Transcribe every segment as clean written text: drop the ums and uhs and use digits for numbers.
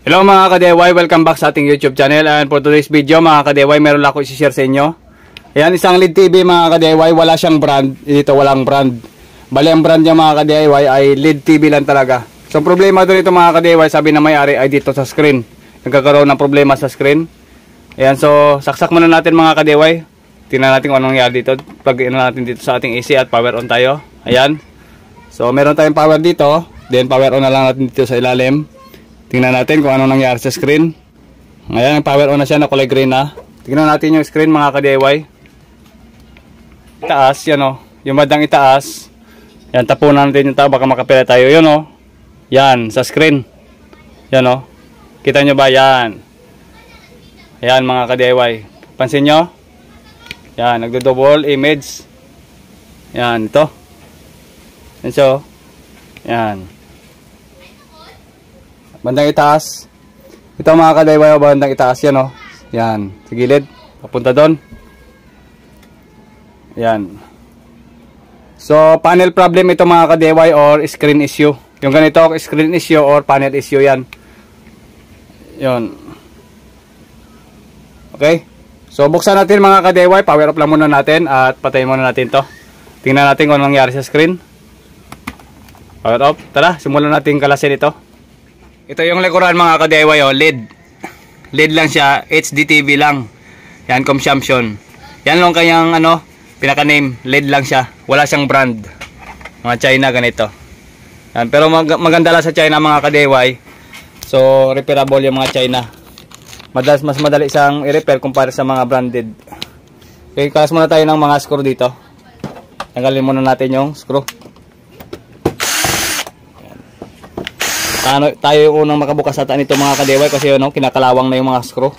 Hello mga ka-DIY, welcome back sa ating YouTube channel. And for today's video mga ka-DIY, meron lang ako i-share sa inyo. Ayan, isang LED TV mga ka-DIY, wala siyang brand. Dito walang brand. Bali ang brand niya mga ka-DIY ay LED TV lang talaga. So problema doon ito mga ka-DIY, sabi na may-ari ay dito sa screen. Nagkakaroon ng problema sa screen. Ayan, so saksak muna natin mga ka-DIY. Tingnan natin kung anong nangyari dito. Plug in natin dito sa ating AC at power on tayo. Ayan. So meron tayong power dito. Then power on na lang natin dito sa ilalim. Tingnan natin kung anong nangyari sa screen. Ayan, power on na siya, na kulay green na. Tingnan natin yung screen mga ka-DIY. Itaas, yan o. Yung bandang itaas. Yan, tapunan natin yung tao, baka makapila tayo. Yun o. Yan, sa screen. Yan o. Kita nyo ba? Yan. Ayan mga ka-DIY. Pansin nyo? Yan, nagdo-double image. Yan, ito. Yan so. Yan. Bandang itaas. Ito mga ka-DIY, bandang itaas yan o. Yan, sa gilid. Papunta doon. Yan. So, panel problem ito mga ka-DIY or screen issue. Yung ganito, screen issue or panel issue yan. Yun. Okay. So, buksan natin mga ka-DIY. Power off lang muna natin at patayin muna natin to. Tingnan natin kung anong nangyari sa screen. Power off. Tara, simulan natin kalasin ito. Ito yung likuran mga ka-DIY o, LED. LED lang siya, HDTV lang. Yan, consumption. Yan lang kanyang ano, pinaka-name, LED lang siya. Wala siyang brand. Mga China ganito. Yan, pero maganda lang sa China mga ka-DIY. So, repairable yung mga China. Mas madali siyang i-repair kumpara sa mga branded. Okay, kalas muna tayo ng mga screw dito. Tanggalin muna natin yung screw. Tayo yung unang makabukas ata nito mga ka-DIY kasi yun, no, kinakalawang na yung mga screw.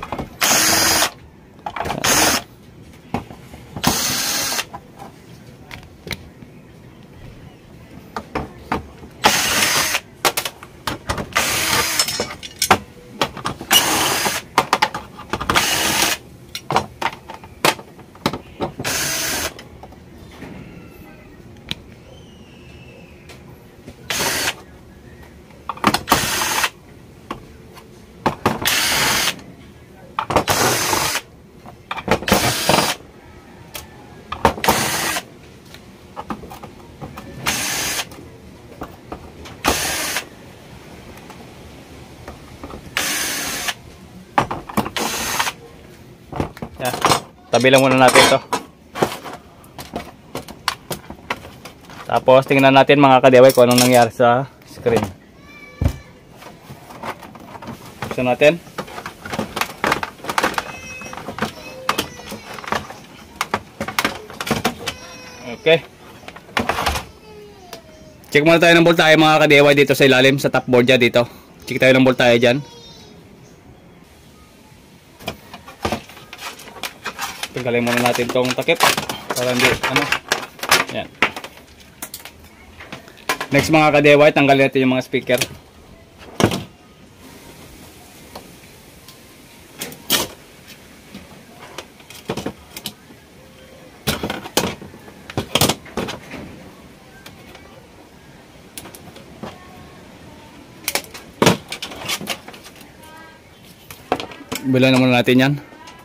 Yan. Tabi lang muna natin ito. Tapos tingnan natin mga ka-DIY kung anong nangyari sa screen. Buksan natin. Okay. Check muna tayo ng voltahe mga ka-DIY dito sa ilalim, sa top board dyan dito. Check tayo ng voltahe dyan. Tanggalin muna natin tong takip para hindi ano. Yan. Next mga ka-DIY, tanggalin natin yung mga speaker. Bilan naman natin yan.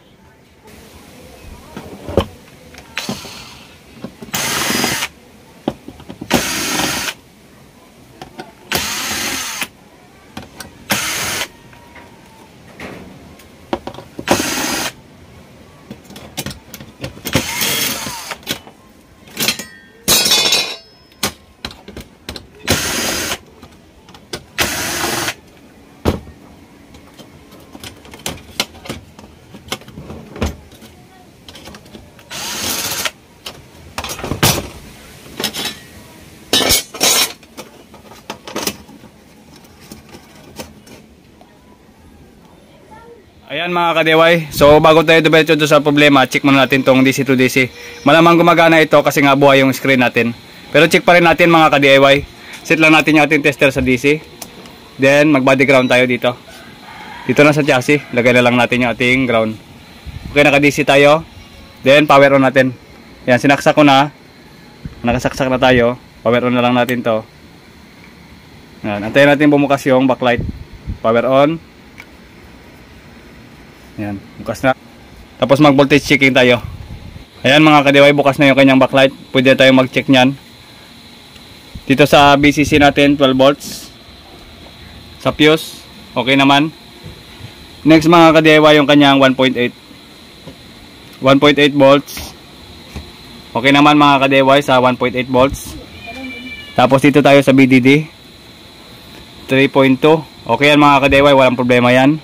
Ayan mga ka-DIY, so bago tayo diretso sa problema, check muna natin tong DC to DC. Malamang gumagana ito kasi nga buhay yung screen natin. Pero check pa rin natin mga ka-DIY. Set lang natin yung ating tester sa DC. Then mag body ground tayo dito. Dito na sa chassis, lagay na lang natin yung ating ground. Okay, naka DC tayo. Then power on natin. Yan, sinaksak ko na. Nakasaksak na tayo. Power on na lang natin to. Yan, antayin natin bumukas yung backlight. Power on. Ayan, bukas na. Tapos mag voltage checking tayo. Ayan mga ka-DIY, bukas na yung kanyang backlight. Pwede tayo mag-check nyan. Dito sa BCC natin, 12 volts. Sa fuse, okay naman. Next mga ka-DIY, yung kanyang 1.8. 1.8 volts. Okay naman mga ka-DIY sa 1.8 volts. Tapos dito tayo sa BDD. 3.2. Okay yan mga ka-DIY, walang problema yan.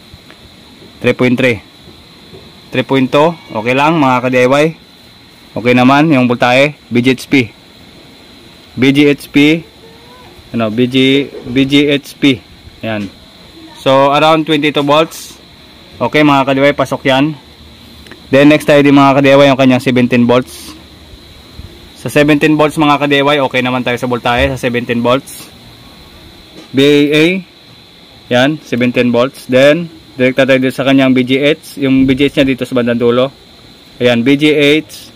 3.3. 3.2. Okay lang mga ka-DIY. Okay naman yung voltahe. BGHP. BGHP. Ano, BGHP. Yan. So around 22 volts. Okay mga ka-DIY, pasok yan. Then next tayo din mga ka-DIY yung kanyang 17 volts. Sa 17 volts mga ka-DIY, okay naman tayo sa voltahe sa 17 volts. BAA. Yan, 17 volts. Then direkta tayo dito sa kanyang BGH. Yung BGH niya dito sa bandang dulo. Ayan, BGH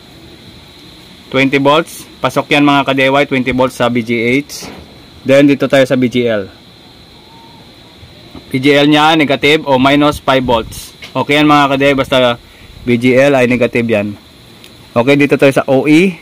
20 volts. Pasok yan mga ka-DIY, 20 volts sa BGH. Then dito tayo sa BGL. BGL niya negative o minus 5 volts. Okay yan mga ka-DIY, basta BGL ay negative yan. Okay, dito tayo sa OE.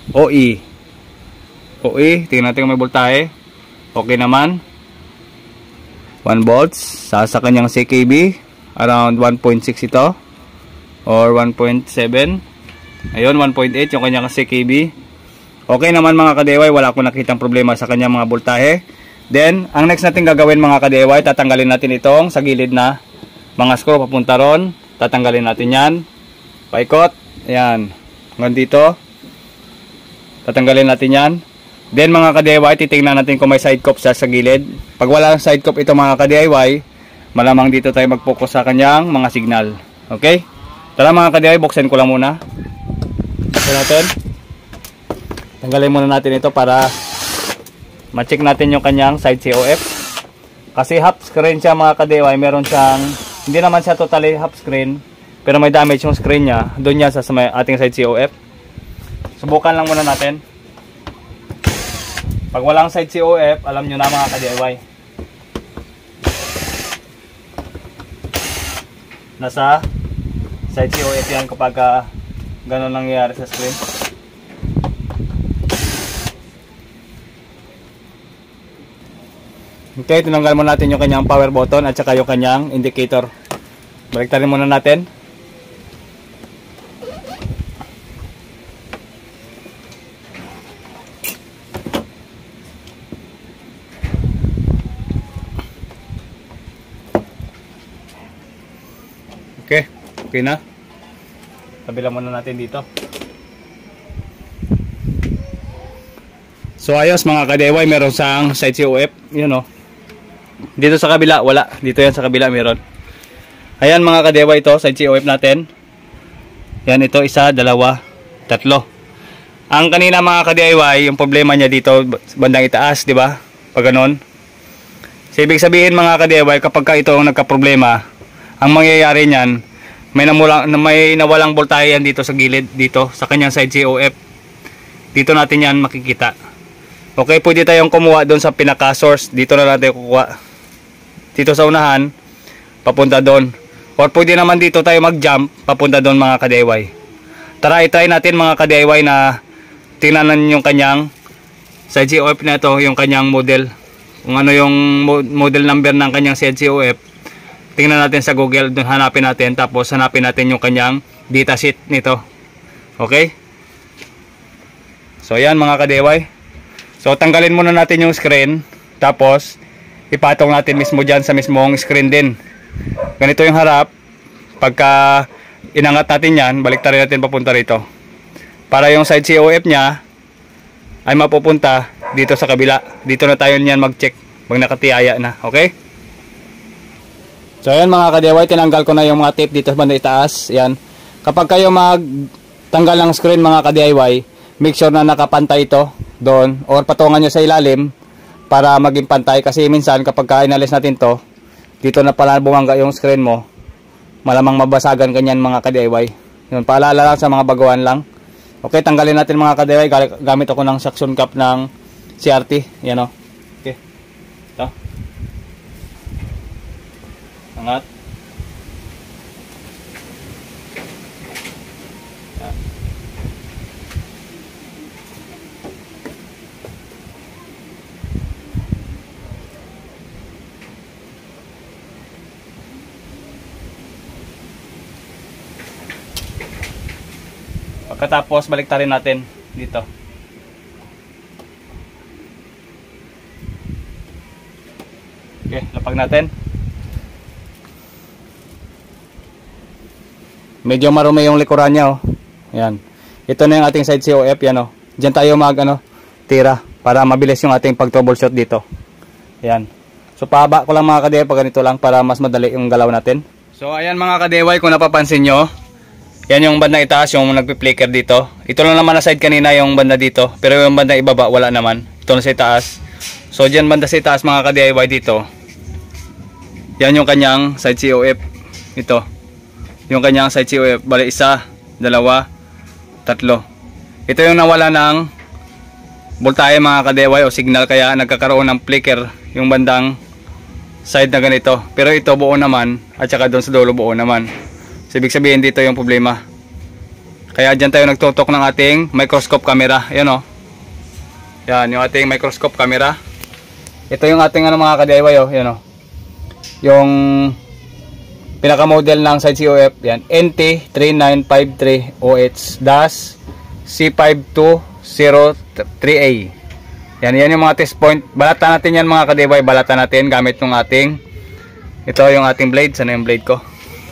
OE, tingnan natin kung may voltahe. Okay naman. 1 volts sa kanyang CKB, around 1.6 ito or 1.7. Ayun, 1.8 yung kanyang CKB. Okay naman mga ka-DIY, wala akong nakitang problema sa kanyang mga voltahe. Then ang next natin gagawin mga ka-DIY, tatanggalin natin itong sa gilid na mga screw papunta ron. Tatanggalin natin yan, paikot, ayan, hanggang dito. Tatanggalin natin yan. Then mga ka-DIY, titingnan natin kung may side cup sa gilid. Pag wala side cup ito mga ka-DIY, malamang dito tayo mag-focus sa kanyang mga signal. Okay? Tara mga ka-DIY, buksan ko lang muna. Buksan natin. Tanggalin muna natin ito para ma-check natin yung kanyang side COF. Kasi half screen siya mga ka-DIY. Meron siyang, hindi naman siya totally half screen, pero may damage yung screen niya. Doon niya sa ating side COF. Subukan lang muna natin. Pag walang side COF, alam nyo na mga ka-DIY, nasa side COF yan kapag ganun nangyayari sa screen. Okay, tinanggal muna natin yung kanyang power button at saka yung kanyang indicator. Baliktarin muna natin. Okay na. Kabila muna natin dito. So ayos mga ka-DIY, meron sang side COF, yun o. Dito sa kabila, wala. Dito yan sa kabila meron. Ayan mga ka-DIY, ito side COF natin. Yan, ito, isa, dalawa, tatlo. Ang kanina mga ka-DIY, yung problema niya dito, bandang itaas, di ba? Pag ganun. So ibig sabihin mga ka-DIY, kapag ka ito ang nagka-problema, ang mangyayari niyan, may nawalang voltahe yan dito sa gilid, dito sa kanyang side COF. Dito natin yan makikita. Okay, pwede tayong kumuha doon sa pinaka source. Dito na natin kukuha. Dito sa unahan, papunta doon. Or pwede naman dito tayo mag-jump papunta doon mga ka-DIY. Tara, i-try natin mga ka-DIY na tingnan yung kanyang side COF na ito, yung kanyang model. Kung ano yung model number ng kanyang side COF. Tingnan natin sa Google, hanapin natin, tapos hanapin natin yung kanyang datasheet nito. Okay? So ayan mga ka-DIY. So tanggalin muna natin yung screen, tapos ipatong natin mismo dyan sa mismong screen din. Ganito yung harap. Pagka inangat natin yan, baliktarin natin papunta rito. Para yung side COF nya ay mapupunta dito sa kabila. Dito na tayo niyan mag-check pag nakatiyaya na. Okay? So ayan mga ka-DIY, tinanggal ko na yung mga tape dito sa banda itaas. Yan. Kapag kayo magtanggal ng screen mga ka-DIY, make sure na nakapantay ito doon or patungan nyo sa ilalim para maging pantay. Kasi minsan kapag inalis natin to, dito na pala bumangga yung screen mo, malamang mabasagan ganyan mga ka-DIY. Yun, paalala lang sa mga baguhan lang. Okay, tanggalin natin mga ka-DIY. Gamit ako ng suction cup ng CRT. Yan o. Okay. Ito. Angat. Yan. Pagkatapos baliktarin natin dito. Okay, lapag natin. Medyo marumi yung likuran niya, oh. Ayan. Ito na yung ating side COF, yan, oh. Diyan tayo tira para mabilis yung ating pag-troubleshoot dito. Ayan. So pahaba ko lang mga kadeway pag ganito lang para mas madali yung galaw natin. So ayan mga kadeway, kung napapansin nyo, yan yung banda itaas, yung nagpi-flicker dito. Ito lang naman na side kanina yung banda dito, pero yung banda ibaba wala naman. Ito na sa itaas. So diyan banda sa itaas mga ka-DIY dito. Yan yung kanyang side COF. Ito. Yung kanyang side COF. Bali 1, 2, 3. Ito yung nawala ng voltahe mga ka-DIY o signal, kaya nagkakaroon ng flicker yung bandang side na ganito. Pero ito buo naman at saka doon sa dulo buo naman. So, ibig sabihin dito yung problema. Kaya dyan tayo nagtutok ng ating microscope camera. Ayan o. Yan yung ating microscope camera. Ito yung ating mga ka-DIY o. Yan o. Yung pinaka-model ng side COF. Yan. NT3953OH-C5203A. Yan yung mga test point. Balatan natin yan mga ka-DIY. Balatan natin gamit ng ating, ito yung ating blade. Sana yung blade ko?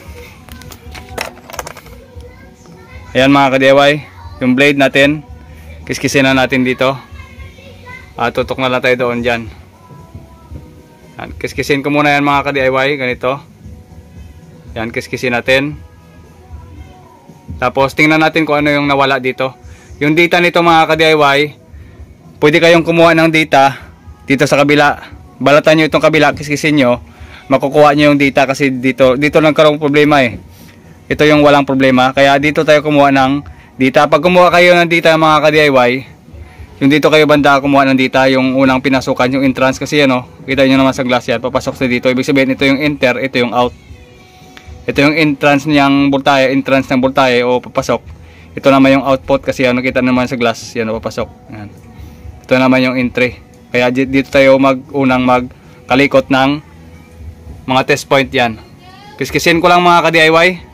Ayan mga ka-DIY, yung blade natin, kiskisin na natin dito. Tutok na lang tayo doon dyan. Kiskisin ko muna yan mga ka-DIY, ganito. Yan, kiskisin natin. Tapos tingnan natin kung ano yung nawala dito. Yung data nito mga ka-DIY, pwede kayong kumuha ng data dito sa kabila. Balatan nyo itong kabila, kiskisin nyo, makukuha nyo yung data kasi dito nagkaroong problema eh. Ito yung walang problema. Kaya dito tayo kumuha ng data. Pag kumuha kayo ng data mga ka-DIY, yung dito kayo banda kumuha ng data, yung unang pinasukan, yung entrance kasi yan o. Kita nyo naman sa glass yan. Papasok sa dito. Ibig sabihin ito yung enter, ito yung out. Ito yung entrance ng voltahe, entrance ng voltahe o papasok. Ito naman yung output kasi yan. Nakita naman sa glass yan o papasok. Yan. Ito naman yung entry. Kaya dito tayo unang magkalikot ng mga test point yan. Kiskisin ko lang mga ka-DIY.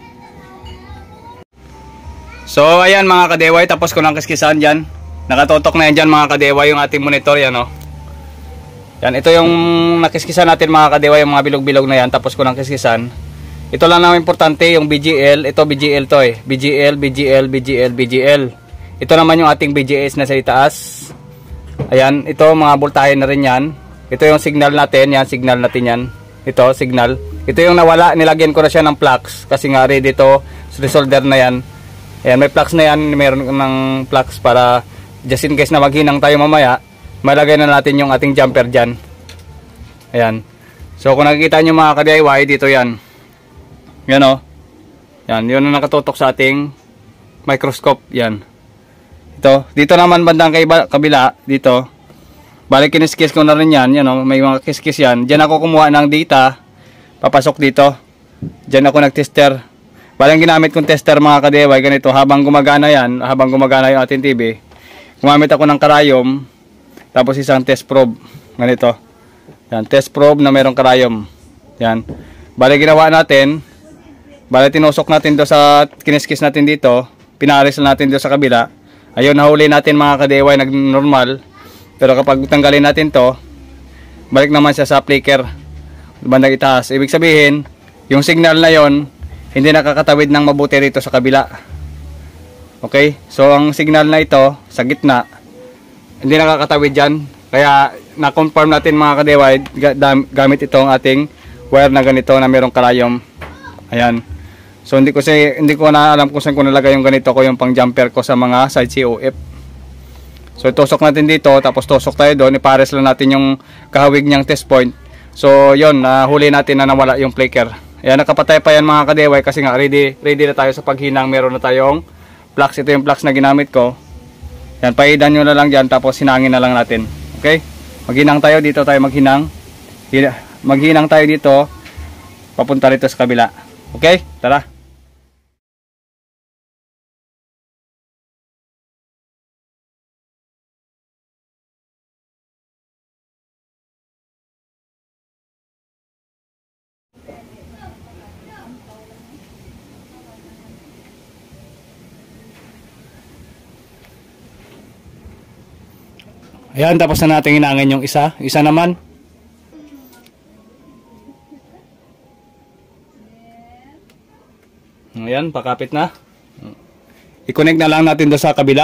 So ayan mga ka-DIY, tapos ko lang kiskisan dyan. Nakatotok na yan dyan mga ka-DIY yung ating monitor yan o. Yan, ito yung nakiskisan natin mga ka-DIY, yung mga bilog-bilog na yan. Tapos ko lang kiskisan. Ito lang naman importante yung BGL. Ito BGL to eh. BGL. Ito naman yung ating BGS na sa itaas. Ayan, ito mga voltahe na rin yan. Ito yung signal natin. Yan, signal natin yan. Ito, signal. Ito yung nawala. Nilagyan ko na siya ng flux. Kasi nga ready to resolder na yan. Ayan, may flux na yan, meron ng flux para just in case na maghinang tayo mamaya, malagay na natin yung ating jumper dyan. Ayan. So kung nakikita nyo mga ka-DIY, dito yan. Yan o. Yan, yun ang nakatutok sa ating microscope. Yan. Ito. Dito naman bandang kabila, dito. Balik kiniskis ko na rin yan. Yan o, may mga kiskis yan. Diyan ako kumuha ng data. Papasok dito. Diyan ako nagtester. Balang ginamit kong tester mga ka-DIY, ganito, habang gumagana yan, habang gumagana yung ating TV, gumamit ako ng karayom, tapos isang test probe, ganito. Yan, test probe na mayroong karayom. Yan. Balang ginawa natin, balang tinusok natin do sa kiniskis natin dito, pinaris natin do sa kabila. Ayun, nahuli natin mga ka-DIY, nag-normal. Pero kapag tanggalin natin to, balik naman siya sa flicker, bandang itaas. Ibig sabihin, yung signal na yon hindi nakakatawid ng mabuti rito sa kabila. Okay? So, ang signal na ito, sa gitna, hindi nakakatawid dyan. Kaya, na-confirm natin mga ka-DIY, gamit itong ating wire na ganito na mayroong karayom. Ayan. So, hindi ko na alam kung saan ko nalagay yung ganito ko, yung pang jumper ko sa mga side COF. So, tusok natin dito, tapos tusok tayo doon, ipares lang natin yung kahawig niyang test point. So, yun, huli natin na nawala yung flicker. Ayan, nakapatay pa yan mga ka-DIY kasi nga ready na tayo sa paghinang. Meron na tayong flux. Ito yung flux na ginamit ko. Yan, paidan nyo na lang dyan, tapos hinangin na lang natin. Okay? Maghinang tayo dito, tayo maghinang. Maghinang tayo dito. papunta rito sa kabila. Okay, tara. Ayan, tapos na natin inangin yung isa. Isa naman. Ayan, pakapit na. I-connect na lang natin doon sa kabila.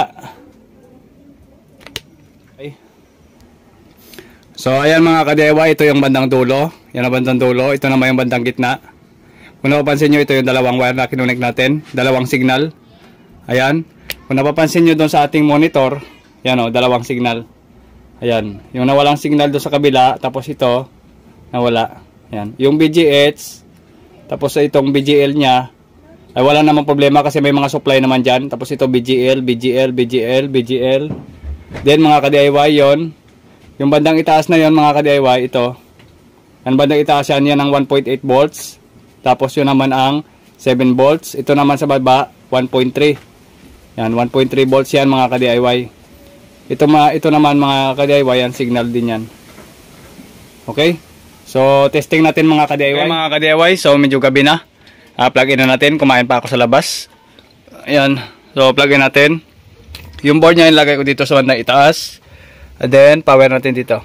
Okay. So, ayan mga ka-DIY, ito yung bandang dulo. Yan ang bandang dulo. Ito naman yung bandang gitna. Kung napapansin nyo, ito yung dalawang wire na kinonect natin. Dalawang signal. Ayan. Kung napapansin nyo doon sa ating monitor, yan o, dalawang signal. Ayan, yung nawalang signal doon sa kabila, tapos ito, nawala. Ayan, yung BGH, tapos itong BGL niya, ay wala namang problema kasi may mga supply naman dyan. Tapos ito BGL, BGL, BGL, BGL. Then mga ka-DIY yon, yung bandang itaas na yon mga ka-DIY, ito. Ang bandang itaas yan ng 1.8 volts. Tapos yun naman ang 7 volts. Ito naman sa baba, 1.3. Yan, 1.3 volts yan mga ka-DIY. Ito naman mga ka-DIY, yan signal din yan. Okay? So, testing natin mga ka-DIY. Okay, mga ka-DIY, so medyo gabi na. Plug in na natin. Kumain pa ako sa labas. Ayan. So, plug in natin. Yung board niya ilagay ko dito sa bandang itaas. And then, power natin dito.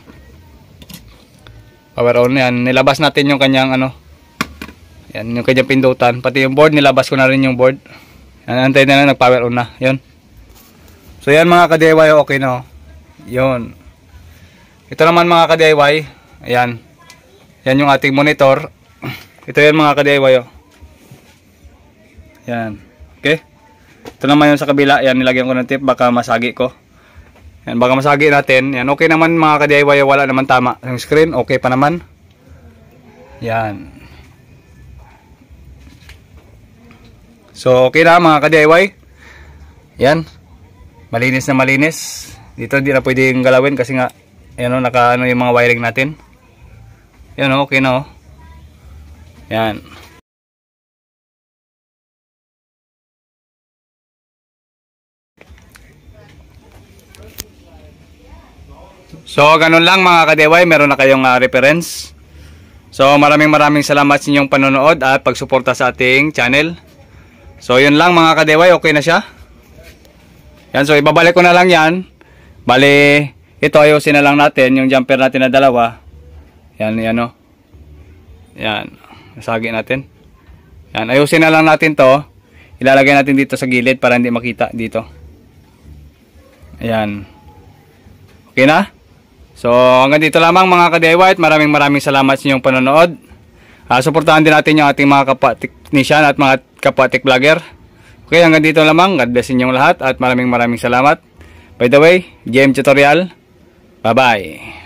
Power on yan. Nilabas natin yung kanyang yan, yung kanyang pindutan. Pati yung board, nilabas ko na rin yung board. Yan, antayin na lang, nag-power on na. Yun. So yan mga ka-DIY, okay no. Yun. Ito naman mga ka-DIY, ayan. Yan yung ating monitor. Ito yan mga ka-DIY. Yan. Okay. Ito naman yung sa kabila, yan nilagyan ko ng tip baka masagi ko. Yan, baka masagi natin. Yan, okay naman mga ka-DIY, wala naman tama. Yung screen, okay pa naman. Yan. So okay na mga ka-DIY. Yan. Malinis na malinis. Dito hindi na pwedeng galawin kasi nga ayan naka yung mga wiring natin. Yan okay na Yan. So ganun lang mga ka-DIY, meron na kayong reference. So maraming salamat sa inyong panonood at pagsuporta sa ating channel. So yun lang mga ka-DIY, okay na siya. Yan, so ibabalik ko na lang yan. Bali, ito ayusin na lang natin yung jumper natin na dalawa. Yan, yan Yan, nasagi natin. Yan, ayusin na lang natin to. Ilalagay natin dito sa gilid para hindi makita dito. Ayan. Okay na? So, hanggang dito lamang mga ka-DIY at maraming salamat sa inyong panonood. Suportahan din natin yung ating mga kapwa-technician at mga kapwa-tech vlogger. Okay, hanggang dito lamang. God bless inyong lahat at maraming salamat. By the way, GM Tutorial. Bye-bye.